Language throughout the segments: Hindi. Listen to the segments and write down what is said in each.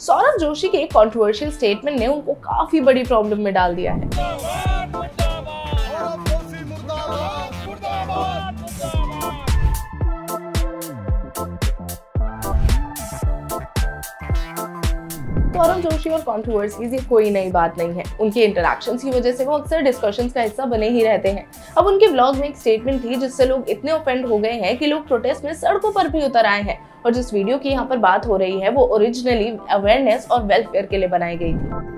सौरभ जोशी के एक कंट्रोवर्शियल स्टेटमेंट ने उनको काफी बड़ी प्रॉब्लम में डाल दिया है। सौरभ जोशी और कंट्रोवर्सीज ये कोई नई बात नहीं है। उनके इंटरैक्शंस की वजह से वो अक्सर डिस्कशंस का हिस्सा बने ही रहते हैं। अब उनके व्लॉग में एक स्टेटमेंट थी जिससे लोग इतने ऑफेंड हो गए हैं कि लोग प्रोटेस्ट में सड़कों पर भी उतर आए हैं। और जिस वीडियो की यहाँ पर बात हो रही है वो ओरिजिनली अवेयरनेस और वेलफेयर के लिए बनाई गई थी।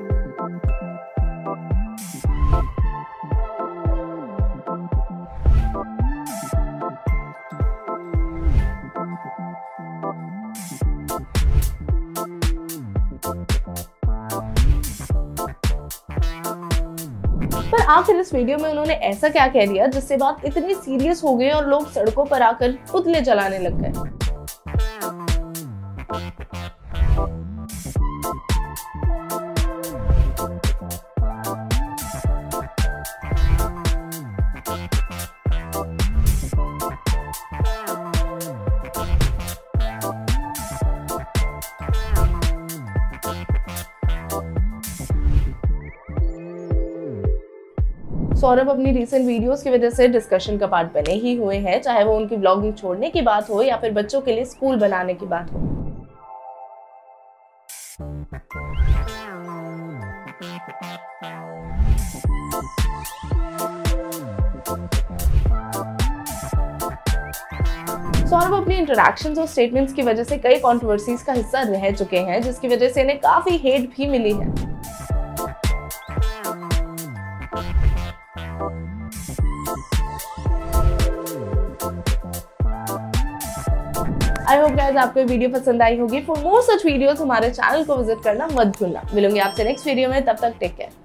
पर आखिर इस वीडियो में उन्होंने ऐसा क्या कह दिया जिससे बात इतनी सीरियस हो गई और लोग सड़कों पर आकर पुतले जलाने लग गए। सौरभ अपनी रीसेंट वीडियोस की वजह से डिस्कशन का पार्ट बने ही हुए हैं, चाहे वो उनकी व्लॉगिंग छोड़ने की बात हो या फिर बच्चों के लिए स्कूल बनाने की बात हो। सौरभ अपनी इंटरैक्शंस और स्टेटमेंट्स की वजह से कई कंट्रोवर्सीज का हिस्सा रह चुके हैं, जिसकी वजह से इन्हें काफी हेट भी मिली है। आई होप गाइस आपको वीडियो पसंद आई होगी। फॉर मोर सच वीडियोस हमारे चैनल को विजिट करना मत भूलना। मिलूंगी आपसे नेक्स्ट वीडियो में, तब तक टेक केयर।